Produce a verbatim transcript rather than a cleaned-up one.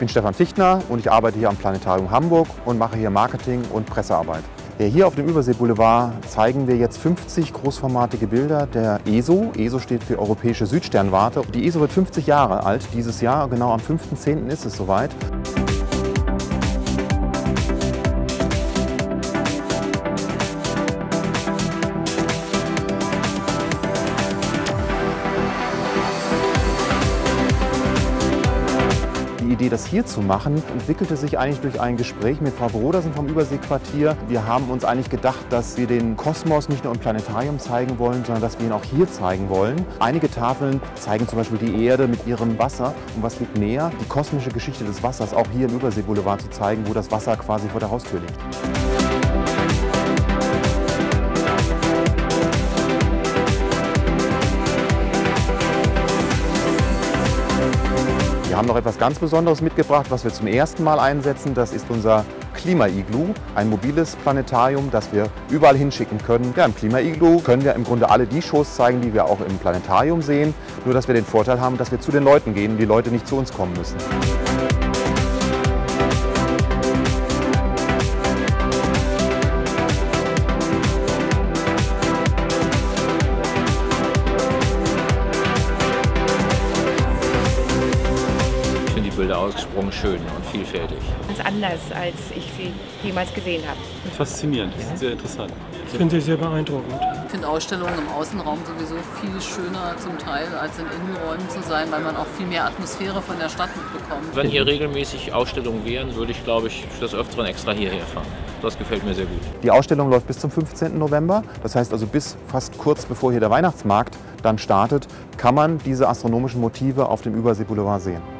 bin Stefan Fichtner und ich arbeite hier am Planetarium Hamburg und mache hier Marketing und Pressearbeit. Ja, hier auf dem Überseeboulevard zeigen wir jetzt fünfzig großformatige Bilder der E S O. E S O steht für Europäische Südsternwarte. Die E S O wird fünfzig Jahre alt dieses Jahr, genau am fünften zehnten ist es soweit. Die Idee, das hier zu machen, entwickelte sich eigentlich durch ein Gespräch mit Frau Brodersen vom Überseequartier. Wir haben uns eigentlich gedacht, dass wir den Kosmos nicht nur im Planetarium zeigen wollen, sondern dass wir ihn auch hier zeigen wollen. Einige Tafeln zeigen zum Beispiel die Erde mit ihrem Wasser. Und was liegt näher? Die kosmische Geschichte des Wassers auch hier im Überseeboulevard zu zeigen, wo das Wasser quasi vor der Haustür liegt. Wir haben noch etwas ganz Besonderes mitgebracht, was wir zum ersten Mal einsetzen. Das ist unser Klima-Iglu, ein mobiles Planetarium, das wir überall hinschicken können. Ja, im Klima-Iglu können wir im Grunde alle die Shows zeigen, die wir auch im Planetarium sehen. Nur, dass wir den Vorteil haben, dass wir zu den Leuten gehen, die Leute nicht zu uns kommen müssen. Bilder ausgesprochen schön und vielfältig. Ganz anders, als ich sie jemals gesehen habe. Faszinierend, ja. Sehr interessant. Ich finde sie sehr beeindruckend. Ich finde Ausstellungen im Außenraum sowieso viel schöner zum Teil, als in Innenräumen zu sein, weil man auch viel mehr Atmosphäre von der Stadt mitbekommt. Wenn hier regelmäßig Ausstellungen wären, würde ich, glaube ich, des Öfteren extra hierher fahren. Das gefällt mir sehr gut. Die Ausstellung läuft bis zum fünfzehnten November. Das heißt also bis fast kurz bevor hier der Weihnachtsmarkt dann startet, kann man diese astronomischen Motive auf dem Überseeboulevard sehen.